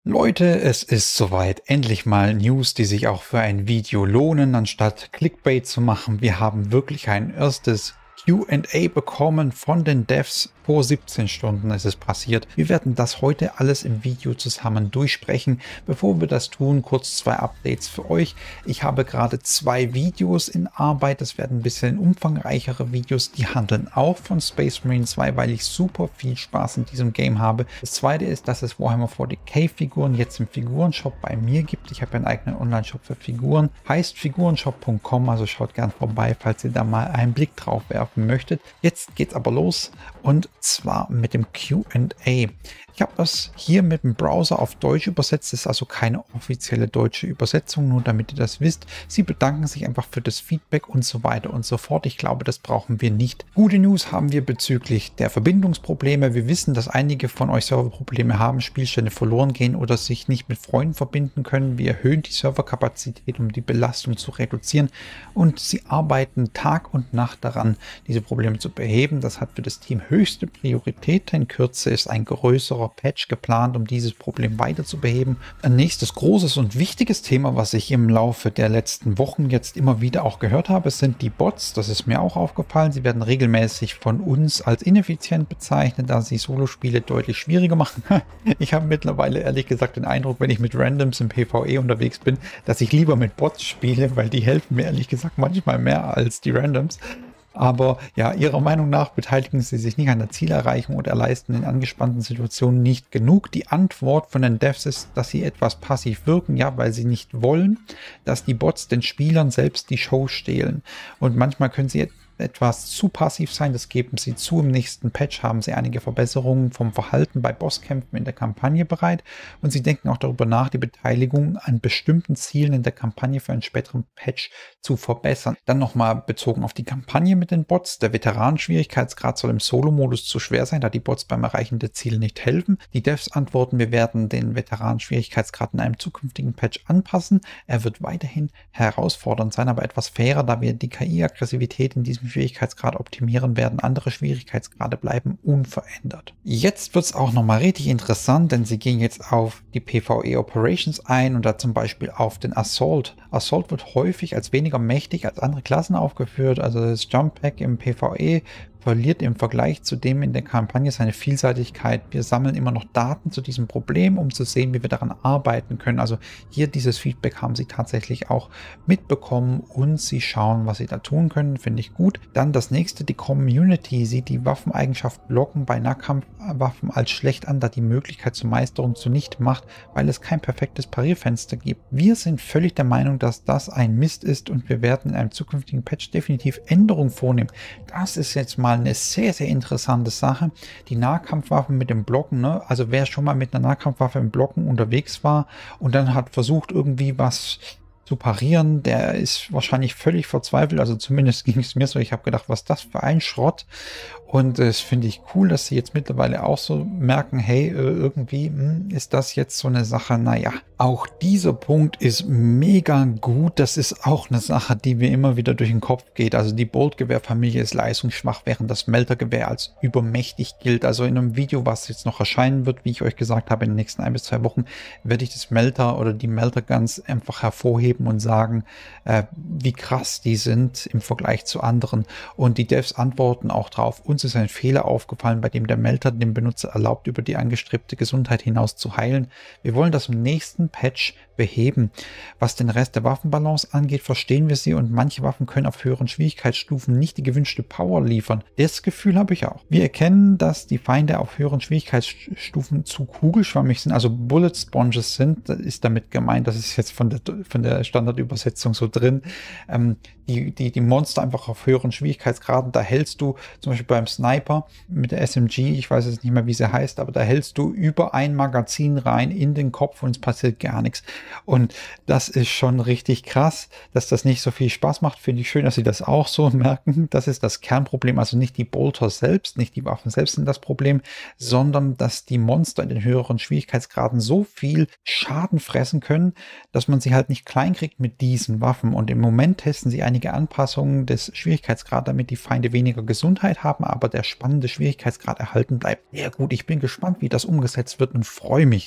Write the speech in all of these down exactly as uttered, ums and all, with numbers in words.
Leute, es ist soweit. Endlich mal News, die sich auch für ein Video lohnen, anstatt Clickbait zu machen. Wir haben wirklich ein erstes Q and A bekommen von den Devs. Vor siebzehn Stunden ist es passiert. Wir werden das heute alles im Video zusammen durchsprechen. Bevor wir das tun, kurz zwei Updates für euch. Ich habe gerade zwei Videos in Arbeit. Das werden ein bisschen umfangreichere Videos. Die handeln auch von Space Marine zwei, weil ich super viel Spaß in diesem Game habe. Das zweite ist, dass es Warhammer forty K Figuren jetzt im Figurenshop bei mir gibt. Ich habe einen eigenen Online-Shop für Figuren. Heißt figurenshop punkt com, also schaut gern vorbei, falls ihr da mal einen Blick drauf werfen möchtet. Jetzt geht's aber los und zwar mit dem Q and A. Ich habe das hier mit dem Browser auf Deutsch übersetzt, das ist also keine offizielle deutsche Übersetzung, nur damit ihr das wisst. Sie bedanken sich einfach für das Feedback und so weiter und so fort. Ich glaube, das brauchen wir nicht. Gute News haben wir bezüglich der Verbindungsprobleme. Wir wissen, dass einige von euch Serverprobleme haben, Spielstände verloren gehen oder sich nicht mit Freunden verbinden können. Wir erhöhen die Serverkapazität, um die Belastung zu reduzieren, und sie arbeiten Tag und Nacht daran, diese Probleme zu beheben. Das hat für das Team höchste Priorität. In Kürze ist ein größerer Patch geplant, um dieses Problem weiter zu beheben. Ein nächstes großes und wichtiges Thema, was ich im Laufe der letzten Wochen jetzt immer wieder auch gehört habe, sind die Bots. Das ist mir auch aufgefallen. Sie werden regelmäßig von uns als ineffizient bezeichnet, da sie Solospiele deutlich schwieriger machen. Ich habe mittlerweile ehrlich gesagt den Eindruck, wenn ich mit Randoms im PvE unterwegs bin, dass ich lieber mit Bots spiele, weil die helfen mir ehrlich gesagt manchmal mehr als die Randoms. Aber ja, ihrer Meinung nach beteiligen sie sich nicht an der Zielerreichung oder leisten in angespannten Situationen nicht genug. Die Antwort von den Devs ist, dass sie etwas passiv wirken, ja, weil sie nicht wollen, dass die Bots den Spielern selbst die Show stehlen. Und manchmal können sie etwas zu passiv sein, das geben sie zu. Im nächsten Patch haben sie einige Verbesserungen vom Verhalten bei Bosskämpfen in der Kampagne bereit, und sie denken auch darüber nach, die Beteiligung an bestimmten Zielen in der Kampagne für einen späteren Patch zu verbessern. Dann nochmal bezogen auf die Kampagne mit den Bots. Der Veteranen-Schwierigkeitsgrad soll im Solo-Modus zu schwer sein, da die Bots beim Erreichen der Ziele nicht helfen. Die Devs antworten, wir werden den Veteranen-Schwierigkeitsgrad in einem zukünftigen Patch anpassen. Er wird weiterhin herausfordernd sein, aber etwas fairer, da wir die K I-Aggressivität in diesem Schwierigkeitsgrad optimieren werden. Andere Schwierigkeitsgrade bleiben unverändert. Jetzt wird es auch nochmal richtig interessant, denn sie gehen jetzt auf die PvE Operations ein und da zum Beispiel auf den Assault. Assault wird häufig als weniger mächtig als andere Klassen aufgeführt, also das Jump Pack im PvE verliert im Vergleich zu dem in der Kampagne seine Vielseitigkeit. Wir sammeln immer noch Daten zu diesem Problem, um zu sehen, wie wir daran arbeiten können. Also hier dieses Feedback haben sie tatsächlich auch mitbekommen und sie schauen, was sie da tun können. Finde ich gut. Dann das nächste, die Community sieht die Waffeneigenschaft Blocken bei Nahkampfwaffen als schlecht an, da die Möglichkeit zur Meisterung zunichte macht, weil es kein perfektes Parierfenster gibt. Wir sind völlig der Meinung, dass das ein Mist ist und wir werden in einem zukünftigen Patch definitiv Änderungen vornehmen. Das ist jetzt mal eine sehr, sehr interessante Sache. Die Nahkampfwaffen mit dem Blocken, ne? Also wer schon mal mit einer Nahkampfwaffe im Blocken unterwegs war und dann hat versucht, irgendwie was zu parieren, der ist wahrscheinlich völlig verzweifelt. Also zumindest ging es mir so. Ich habe gedacht, was ist das für ein Schrott? Und das äh, finde ich cool, dass sie jetzt mittlerweile auch so merken, hey, äh, irgendwie mh, ist das jetzt so eine Sache, naja, auch dieser Punkt ist mega gut. Das ist auch eine Sache, die mir immer wieder durch den Kopf geht. Also die Boltgewehr-Familie ist leistungsschwach, während das Meltergewehr als übermächtig gilt. Also in einem Video, was jetzt noch erscheinen wird, wie ich euch gesagt habe, in den nächsten ein bis zwei Wochen, werde ich das Melter oder die Melter-Guns einfach hervorheben und sagen, äh, wie krass die sind im Vergleich zu anderen. Und die Devs antworten auch drauf. Uns ist ein Fehler aufgefallen, bei dem der Melter dem Benutzer erlaubt, über die angestrebte Gesundheit hinaus zu heilen. Wir wollen das im nächsten Patch beheben. Was den Rest der Waffenbalance angeht, verstehen wir sie, und manche Waffen können auf höheren Schwierigkeitsstufen nicht die gewünschte Power liefern. Das Gefühl habe ich auch. Wir erkennen, dass die Feinde auf höheren Schwierigkeitsstufen zu kugelschwammig sind, also Bullet Sponges sind. Das ist damit gemeint, das ist jetzt von der, von der Standardübersetzung so drin. Ähm, die, die, die Monster einfach auf höheren Schwierigkeitsgraden, da hältst du zum Beispiel beim Sniper mit der S M G, ich weiß jetzt nicht mehr, wie sie heißt, aber da hältst du über ein Magazin rein in den Kopf und es passiert gar nichts. Und das ist schon richtig krass, dass das nicht so viel Spaß macht. Finde ich schön, dass sie das auch so merken. Das ist das Kernproblem, also nicht die Bolter selbst, nicht die Waffen selbst sind das Problem, sondern dass die Monster in den höheren Schwierigkeitsgraden so viel Schaden fressen können, dass man sie halt nicht klein kriegt mit diesen Waffen. Und im Moment testen sie einige Anpassungen des Schwierigkeitsgrades, damit die Feinde weniger Gesundheit haben, aber der spannende Schwierigkeitsgrad erhalten bleibt. Ja gut, ich bin gespannt, wie das umgesetzt wird und freue mich drauf.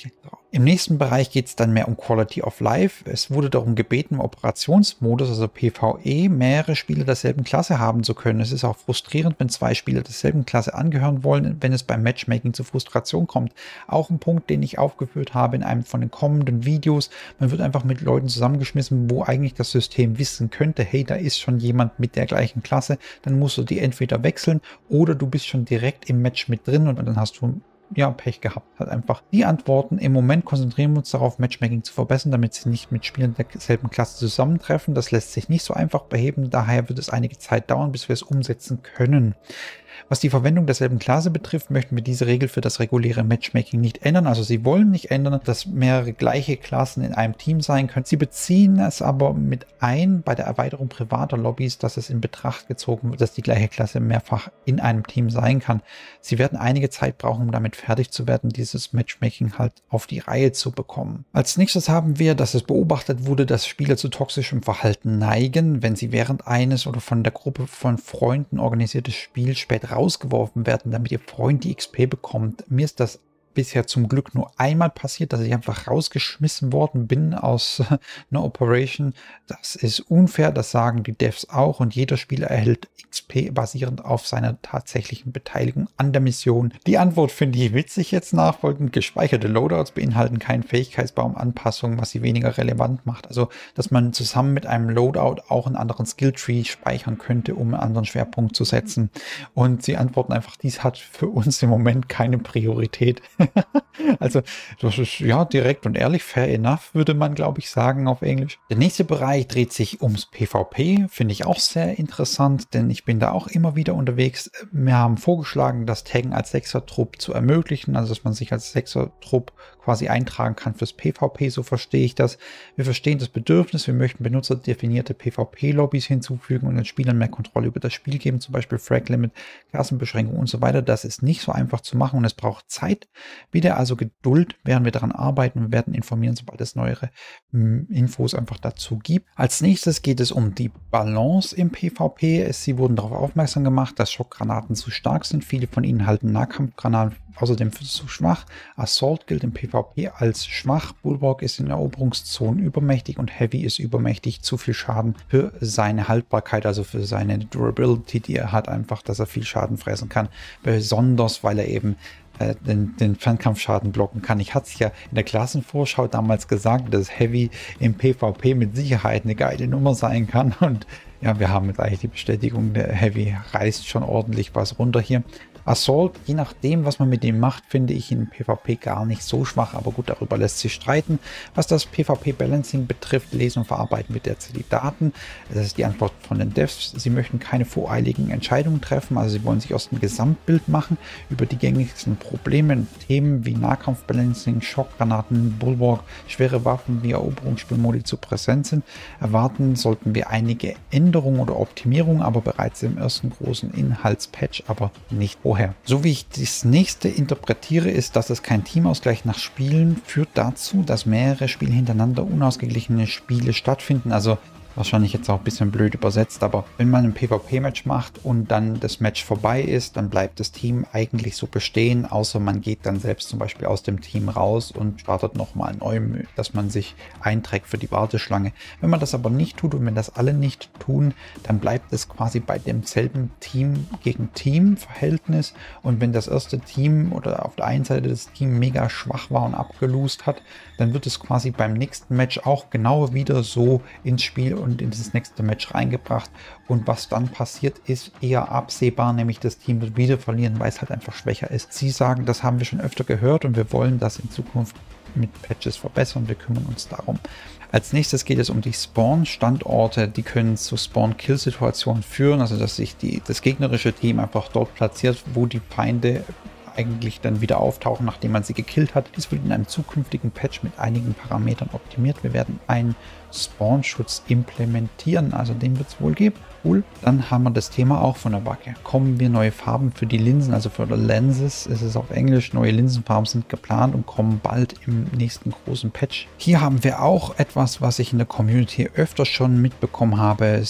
Im nächsten Bereich geht es dann mehr um Quality of Life. Es wurde darum gebeten, im Operationsmodus, also PvE, mehrere Spieler derselben Klasse haben zu können. Es ist auch frustrierend, wenn zwei Spieler derselben Klasse angehören wollen, wenn es beim Matchmaking zu Frustration kommt. Auch ein Punkt, den ich aufgeführt habe in einem von den kommenden Videos. Man wird einfach mit Leuten zusammengeschmissen, wo eigentlich das System wissen könnte, hey, da ist schon jemand mit der gleichen Klasse. Dann musst du die entweder wechseln oder du bist schon direkt im Match mit drin und dann hast du ja, Pech gehabt. Hat einfach die Antworten. Im Moment konzentrieren wir uns darauf, Matchmaking zu verbessern, damit sie nicht mit Spielern derselben Klasse zusammentreffen. Das lässt sich nicht so einfach beheben. Daher wird es einige Zeit dauern, bis wir es umsetzen können. Was die Verwendung derselben Klasse betrifft, möchten wir diese Regel für das reguläre Matchmaking nicht ändern. Also sie wollen nicht ändern, dass mehrere gleiche Klassen in einem Team sein können. Sie beziehen es aber mit ein bei der Erweiterung privater Lobbys, dass es in Betracht gezogen wird, dass die gleiche Klasse mehrfach in einem Team sein kann. Sie werden einige Zeit brauchen, um damit fertig zu werden, dieses Matchmaking halt auf die Reihe zu bekommen. Als nächstes haben wir, dass es beobachtet wurde, dass Spieler zu toxischem Verhalten neigen, wenn sie während eines oder von der Gruppe von Freunden organisiertes Spiel später rausgeworfen werden, damit ihr Freund die X P bekommt. Mir ist das bisher zum Glück nur einmal passiert, dass ich einfach rausgeschmissen worden bin aus einer Operation. Das ist unfair, das sagen die Devs auch und jeder Spieler erhält X P basierend auf seiner tatsächlichen Beteiligung an der Mission. Die Antwort finde ich witzig jetzt nachfolgend. Gespeicherte Loadouts beinhalten keinen Fähigkeitsbaumanpassungen, was sie weniger relevant macht. Also, dass man zusammen mit einem Loadout auch einen anderen Skilltree speichern könnte, um einen anderen Schwerpunkt zu setzen. Und sie antworten einfach, dies hat für uns im Moment keine Priorität. Also, das ist ja direkt und ehrlich, fair enough, würde man, glaube ich, sagen auf Englisch. Der nächste Bereich dreht sich ums PvP, finde ich auch sehr interessant, denn ich bin da auch immer wieder unterwegs. Wir haben vorgeschlagen, das Taggen als Sechser-Trupp zu ermöglichen, also dass man sich als Sechser-Trupp quasi eintragen kann fürs PvP, so verstehe ich das. Wir verstehen das Bedürfnis, wir möchten benutzerdefinierte PvP-Lobbys hinzufügen und den Spielern mehr Kontrolle über das Spiel geben, zum Beispiel Frag-Limit, Klassenbeschränkung und so weiter. Das ist nicht so einfach zu machen und es braucht Zeit. Bitte also Geduld, während wir daran arbeiten. Wir werden informieren, sobald es neuere m, Infos einfach dazu gibt. Als nächstes geht es um die Balance im PvP. Sie wurden darauf aufmerksam gemacht, dass Schockgranaten zu stark sind. Viele von ihnen halten Nahkampfgranaten außerdem für zu schwach. Assault gilt im PvP als schwach. Bulwark ist in Eroberungszonen übermächtig und Heavy ist übermächtig. Zu viel Schaden für seine Haltbarkeit, also für seine Durability, die er hat, einfach, dass er viel Schaden fressen kann. Besonders, weil er eben Den, den Fernkampfschaden blocken kann. Ich hatte es ja in der Klassenvorschau damals gesagt, dass Heavy im PvP mit Sicherheit eine geile Nummer sein kann und ja, wir haben jetzt eigentlich die Bestätigung, der Heavy reißt schon ordentlich was runter hier. Assault, je nachdem, was man mit dem macht, finde ich in PvP gar nicht so schwach, aber gut, darüber lässt sich streiten. Was das PvP-Balancing betrifft, lesen und verarbeiten wir derzeit die Daten. Das ist die Antwort von den Devs. Sie möchten keine voreiligen Entscheidungen treffen, also sie wollen sich aus dem Gesamtbild machen über die gängigsten Probleme und Themen wie Nahkampfbalancing, Schockgranaten, Bulwark, schwere Waffen wie Eroberungsspielmodi zu präsent sind. Erwarten sollten wir einige Änderungen oder Optimierungen, aber bereits im ersten großen Inhaltspatch, aber nicht vorher. So wie ich das nächste interpretiere, ist, dass es kein Teamausgleich nach Spielen führt dazu, dass mehrere Spiele hintereinander unausgeglichene Spiele stattfinden. Also wahrscheinlich jetzt auch ein bisschen blöd übersetzt, aber wenn man ein PvP-Match macht und dann das Match vorbei ist, dann bleibt das Team eigentlich so bestehen, außer man geht dann selbst zum Beispiel aus dem Team raus und startet nochmal neu, dass man sich einträgt für die Warteschlange. Wenn man das aber nicht tut und wenn das alle nicht tun, dann bleibt es quasi bei demselben Team gegen Team-Verhältnis und wenn das erste Team oder auf der einen Seite das Team mega schwach war und abgelost hat, dann wird es quasi beim nächsten Match auch genau wieder so ins Spiel und in das nächste Match reingebracht. Und was dann passiert, ist eher absehbar, nämlich das Team wird wieder verlieren, weil es halt einfach schwächer ist. Sie sagen, das haben wir schon öfter gehört und wir wollen das in Zukunft mit Patches verbessern. Wir kümmern uns darum. Als nächstes geht es um die Spawn-Standorte. Die können zu Spawn-Kill-Situationen führen, also dass sich die, das gegnerische Team einfach dort platziert, wo die Feinde eigentlich dann wieder auftauchen, nachdem man sie gekillt hat. Dies wird in einem zukünftigen Patch mit einigen Parametern optimiert. Wir werden einen Spawn-Schutz implementieren, also den wird es wohl geben. Cool. Dann haben wir das Thema auch von der Wacke. Kommen wir neue Farben für die Linsen, also für die Lenses, ist es auf Englisch. Neue Linsenfarben sind geplant und kommen bald im nächsten großen Patch. Hier haben wir auch etwas, was ich in der Community öfter schon mitbekommen habe. Es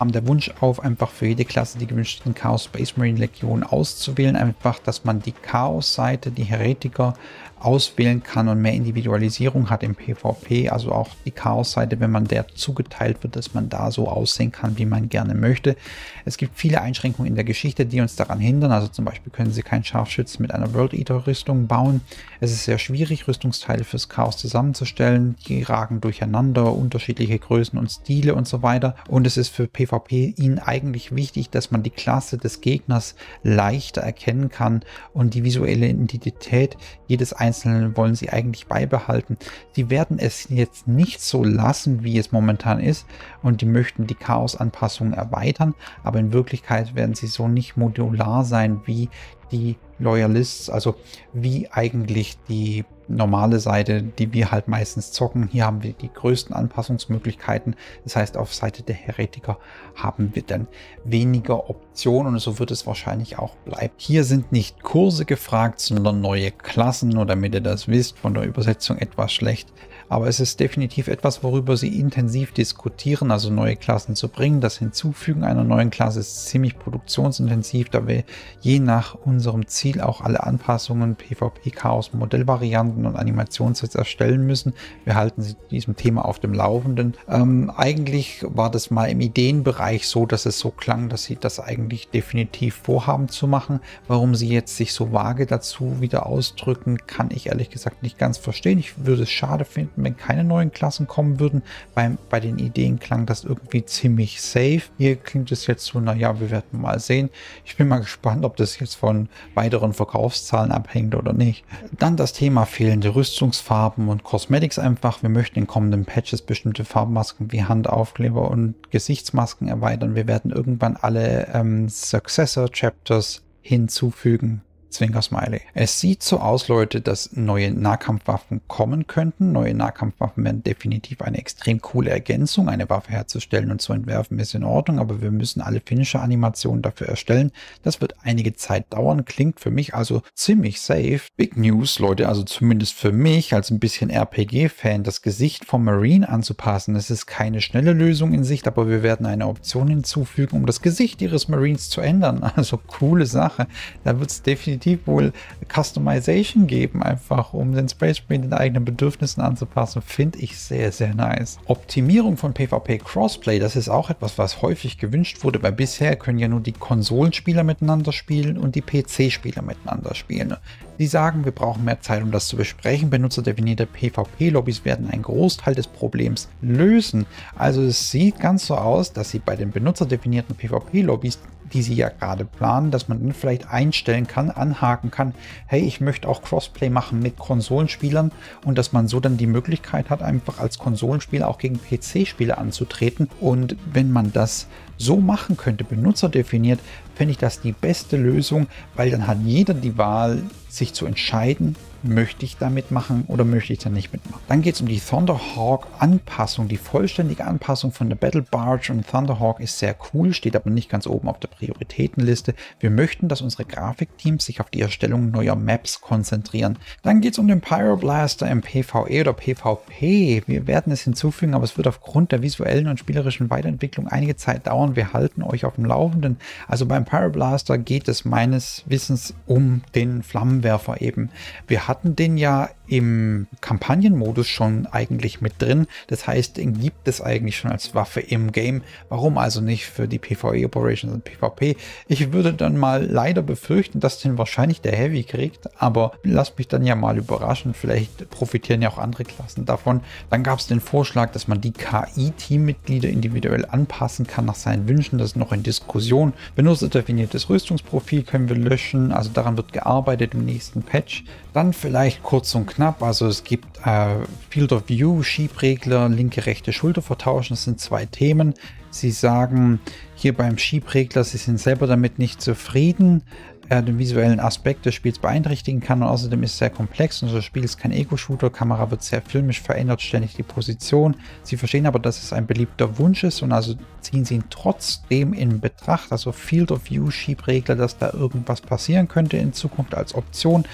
kam der Wunsch auf, einfach für jede Klasse die gewünschten Chaos Space Marine Legionen auszuwählen. Einfach, dass man die Chaos-Seite, die Heretiker, auswählen kann und mehr Individualisierung hat im PvP. Also auch die Chaos-Seite, wenn man der zugeteilt wird, dass man da so aussehen kann, wie man gerne möchte. Es gibt viele Einschränkungen in der Geschichte, die uns daran hindern. Also zum Beispiel können Sie keinen Scharfschützen mit einer World Eater Rüstung bauen. Es ist sehr schwierig, Rüstungsteile fürs Chaos zusammenzustellen. Die ragen durcheinander, unterschiedliche Größen und Stile und so weiter. Und es ist für PvP ihnen eigentlich wichtig, dass man die Klasse des Gegners leichter erkennen kann und die visuelle Identität jedes Einzelnen wollen sie eigentlich beibehalten. Sie werden es jetzt nicht so lassen, wie es momentan ist, und die möchten die Chaos-Anpassungen erweitern, aber in Wirklichkeit werden sie so nicht modular sein wie die Loyalists, also wie eigentlich die normale Seite, die wir halt meistens zocken. Hier haben wir die größten Anpassungsmöglichkeiten. Das heißt, auf Seite der Heretiker haben wir dann weniger Optionen und so wird es wahrscheinlich auch bleiben. Hier sind nicht Kurse gefragt, sondern neue Klassen, nur damit ihr das wisst, von der Übersetzung etwas schlecht. Aber es ist definitiv etwas, worüber sie intensiv diskutieren, also neue Klassen zu bringen. Das Hinzufügen einer neuen Klasse ist ziemlich produktionsintensiv, da wir je nach unserem Ziel auch alle Anpassungen, PvP-Chaos, Modellvarianten und Animationssets erstellen müssen. Wir halten sie diesem Thema auf dem Laufenden. Ähm, eigentlich war das mal im Ideenbereich so, dass es so klang, dass sie das eigentlich definitiv vorhaben zu machen. Warum sie jetzt sich so vage dazu wieder ausdrücken, kann ich ehrlich gesagt nicht ganz verstehen. Ich würde es schade finden, wenn keine neuen Klassen kommen würden. Bei, bei den Ideen klang das irgendwie ziemlich safe. Hier klingt es jetzt so, naja, wir werden mal sehen. Ich bin mal gespannt, ob das jetzt von weiteren Verkaufszahlen abhängt oder nicht. Dann das Thema fehlende Rüstungsfarben und Cosmetics einfach. Wir möchten in kommenden Patches bestimmte Farbmasken wie Handaufkleber und Gesichtsmasken erweitern. Wir werden irgendwann alle ähm, Successor Chapters hinzufügen. Zwinker-Smiley. Es sieht so aus, Leute, dass neue Nahkampfwaffen kommen könnten. Neue Nahkampfwaffen werden definitiv eine extrem coole Ergänzung. Eine Waffe herzustellen und zu entwerfen ist in Ordnung, aber wir müssen alle Finisher-Animationen dafür erstellen. Das wird einige Zeit dauern, klingt für mich also ziemlich safe. Big News, Leute, also zumindest für mich als ein bisschen R P G-Fan, das Gesicht vom Marine anzupassen. Es ist keine schnelle Lösung in Sicht, aber wir werden eine Option hinzufügen, um das Gesicht ihres Marines zu ändern. Also coole Sache. Da wird es definitiv wohl Customization geben, einfach um den Space Marine den eigenen Bedürfnissen anzupassen, finde ich sehr, sehr nice. Optimierung von PvP Crossplay, das ist auch etwas, was häufig gewünscht wurde, weil bisher können ja nur die Konsolenspieler miteinander spielen und die P C-Spieler miteinander spielen. Die sagen, wir brauchen mehr Zeit, um das zu besprechen. Benutzerdefinierte PvP-Lobbys werden einen Großteil des Problems lösen. Also es sieht ganz so aus, dass sie bei den benutzerdefinierten PvP-Lobbys, die sie ja gerade planen, dass man dann vielleicht einstellen kann, anhaken kann, hey, ich möchte auch Crossplay machen mit Konsolenspielern und dass man so dann die Möglichkeit hat, einfach als Konsolenspieler auch gegen P C-Spieler anzutreten. Und wenn man das so machen könnte, benutzerdefiniert, fände ich das die beste Lösung, weil dann hat jeder die Wahl, sich zu entscheiden, möchte ich da mitmachen oder möchte ich da nicht mitmachen. Dann geht es um die Thunderhawk Anpassung. Die vollständige Anpassung von der Battle Barge und Thunderhawk ist sehr cool, steht aber nicht ganz oben auf der Prioritätenliste. Wir möchten, dass unsere Grafikteams sich auf die Erstellung neuer Maps konzentrieren. Dann geht es um den Pyroblaster im PvE oder PvP. Wir werden es hinzufügen, aber es wird aufgrund der visuellen und spielerischen Weiterentwicklung einige Zeit dauern. Wir halten euch auf dem Laufenden. Also beim Pyroblaster geht es meines Wissens um den Flammenwerfer eben. Wir hatten den ja im Kampagnenmodus schon eigentlich mit drin. Das heißt, den gibt es eigentlich schon als Waffe im Game. Warum also nicht für die PvE-Operations und PvP? Ich würde dann mal leider befürchten, dass den wahrscheinlich der Heavy kriegt, aber lasst mich dann ja mal überraschen. Vielleicht profitieren ja auch andere Klassen davon. Dann gab es den Vorschlag, dass man die K I-Teammitglieder individuell anpassen kann nach seinen Wünschen. Das ist noch in Diskussion. Benutzerdefiniertes Rüstungsprofil können wir löschen. Also daran wird gearbeitet im nächsten Patch. Dann vielleicht kurz und knapp, also es gibt äh, Field of View, Schiebregler, linke, rechte Schulter vertauschen, das sind zwei Themen. Sie sagen hier beim Schiebregler, sie sind selber damit nicht zufrieden, er den visuellen Aspekt des Spiels beeinträchtigen kann und außerdem ist es sehr komplex. Unser Spiel ist kein Ego-Shooter, Kamera wird sehr filmisch, verändert ständig die Position. Sie verstehen aber, dass es ein beliebter Wunsch ist und also ziehen sie ihn trotzdem in Betracht, also Field of View, Schiebregler, dass da irgendwas passieren könnte in Zukunft als Option.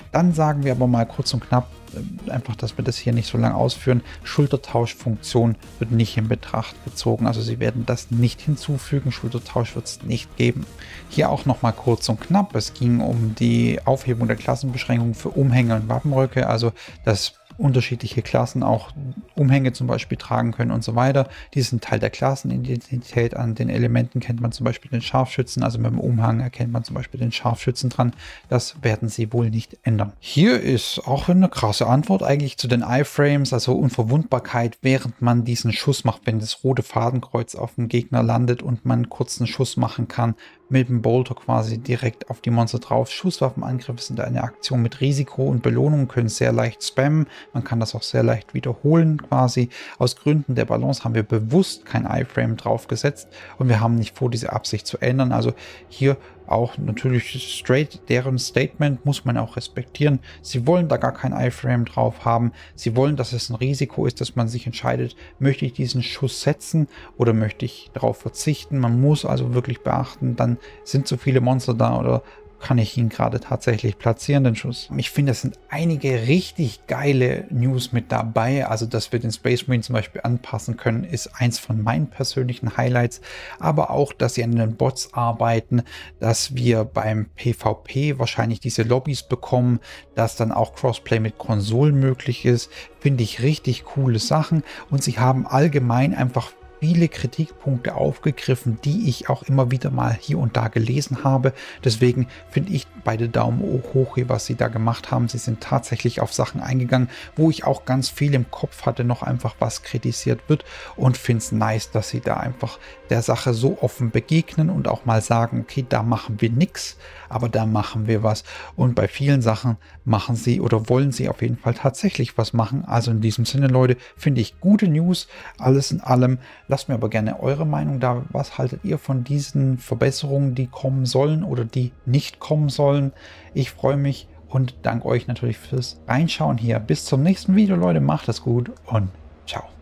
Dann sagen wir aber mal kurz und knapp, einfach, dass wir das hier nicht so lange ausführen, Schultertauschfunktion wird nicht in Betracht gezogen. Also sie werden das nicht hinzufügen, Schultertausch wird es nicht geben. Hier auch nochmal kurz und knapp, es ging um die Aufhebung der Klassenbeschränkung für Umhänge und Wappenröcke, also dass unterschiedliche Klassen auch Umhänge zum Beispiel tragen können und so weiter. Die sind Teil der Klassenidentität. An den Elementen kennt man zum Beispiel den Scharfschützen, also mit dem Umhang erkennt man zum Beispiel den Scharfschützen dran. Das werden sie wohl nicht ändern. Hier ist auch eine krasse Antwort eigentlich zu den Iframes, also Unverwundbarkeit, während man diesen Schuss macht, wenn das rote Fadenkreuz auf dem Gegner landet und man kurz einen Schuss machen kann, mit dem Bolter quasi direkt auf die Monster drauf. Schusswaffenangriffe sind eine Aktion mit Risiko und Belohnung, können sehr leicht spammen. Man kann das auch sehr leicht wiederholen quasi. Aus Gründen der Balance haben wir bewusst kein Iframe draufgesetzt und wir haben nicht vor, diese Absicht zu ändern. Also hier auch natürlich straight deren Statement muss man auch respektieren. Sie wollen da gar kein Iframe drauf haben. Sie wollen, dass es ein Risiko ist, dass man sich entscheidet, möchte ich diesen Schuss setzen oder möchte ich darauf verzichten. Man muss also wirklich beachten, dann sind so viele Monster da oder kann ich ihn gerade tatsächlich platzieren, den Schuss. Ich finde, es sind einige richtig geile News mit dabei. Also, dass wir den Space Marine zum Beispiel anpassen können, ist eins von meinen persönlichen Highlights. Aber auch, dass sie an den Bots arbeiten, dass wir beim PvP wahrscheinlich diese Lobbys bekommen, dass dann auch Crossplay mit Konsolen möglich ist, finde ich richtig coole Sachen. Und sie haben allgemein einfach viele Kritikpunkte aufgegriffen, die ich auch immer wieder mal hier und da gelesen habe. Deswegen finde ich beide Daumen hoch hier, was sie da gemacht haben. Sie sind tatsächlich auf Sachen eingegangen, wo ich auch ganz viel im Kopf hatte, noch einfach was kritisiert wird und finde es nice, dass sie da einfach der Sache so offen begegnen und auch mal sagen, okay, da machen wir nichts, aber da machen wir was. Und bei vielen Sachen machen sie oder wollen sie auf jeden Fall tatsächlich was machen. Also in diesem Sinne, Leute, finde ich gute News, alles in allem. Lasst mir aber gerne eure Meinung da. Was haltet ihr von diesen Verbesserungen, die kommen sollen oder die nicht kommen sollen? Ich freue mich und danke euch natürlich fürs Reinschauen hier. Bis zum nächsten Video, Leute. Macht es gut und ciao.